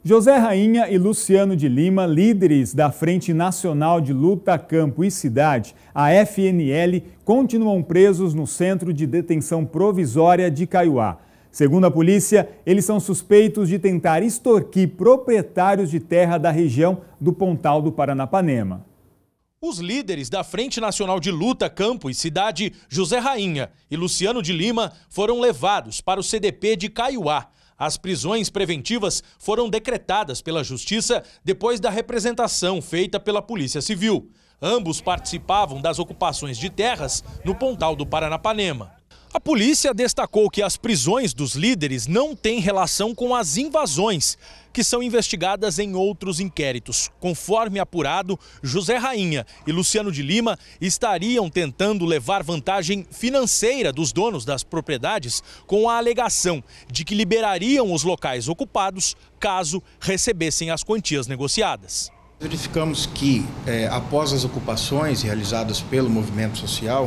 José Rainha e Luciano de Lima, líderes da Frente Nacional de Luta Campo e Cidade, a FNL, continuam presos no Centro de Detenção Provisória de Caiuá. Segundo a polícia, eles são suspeitos de tentar extorquir proprietários de terra da região do Pontal do Paranapanema. Os líderes da Frente Nacional de Luta Campo e Cidade, José Rainha e Luciano de Lima, foram levados para o CDP de Caiuá. As prisões preventivas foram decretadas pela Justiça depois da representação feita pela Polícia Civil. Ambos participavam das ocupações de terras no Pontal do Paranapanema. A polícia destacou que as prisões dos líderes não têm relação com as invasões, que são investigadas em outros inquéritos. Conforme apurado, José Rainha e Luciano de Lima estariam tentando levar vantagem financeira dos donos das propriedades com a alegação de que liberariam os locais ocupados caso recebessem as quantias negociadas. Verificamos que, após as ocupações realizadas pelo movimento social,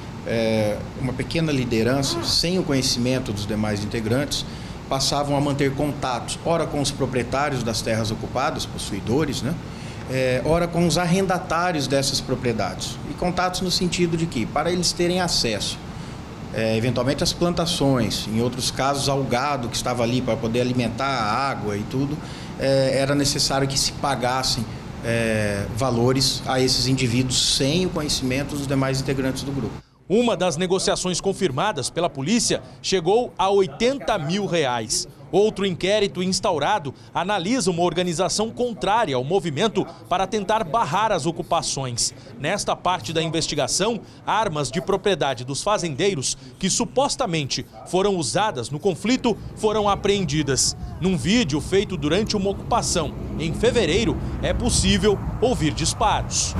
uma pequena liderança, sem o conhecimento dos demais integrantes, passavam a manter contatos, ora com os proprietários das terras ocupadas, possuidores, ora com os arrendatários dessas propriedades. E contatos no sentido de que, para eles terem acesso, eventualmente às plantações, em outros casos ao gado que estava ali para poder alimentar a água e tudo, era necessário que se pagassem valores a esses indivíduos sem o conhecimento dos demais integrantes do grupo. Uma das negociações confirmadas pela polícia chegou a R$80 mil. Outro inquérito instaurado analisa uma organização contrária ao movimento para tentar barrar as ocupações. Nesta parte da investigação, armas de propriedade dos fazendeiros que supostamente foram usadas no conflito foram apreendidas. Num vídeo feito durante uma ocupação em fevereiro, é possível ouvir disparos.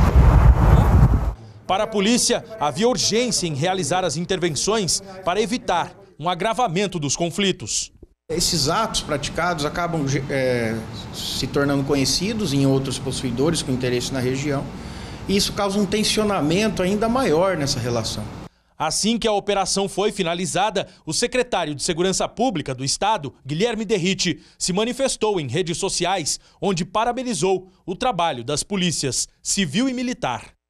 Para a polícia, havia urgência em realizar as intervenções para evitar um agravamento dos conflitos. Esses atos praticados acabam se tornando conhecidos em outros possuidores com interesse na região, e isso causa um tensionamento ainda maior nessa relação. Assim que a operação foi finalizada, o secretário de Segurança Pública do Estado, Guilherme Derrite, se manifestou em redes sociais, onde parabenizou o trabalho das polícias civil e militar.